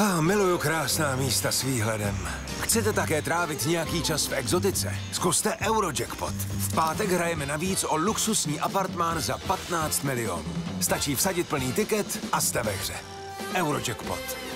Miluju krásná místa s výhledem. Chcete také trávit nějaký čas v exotice? Zkuste Eurojackpot. V pátek hrajeme navíc o luxusní apartmán za 15 milionů. Stačí vsadit plný tiket a jste ve hře. Eurojackpot.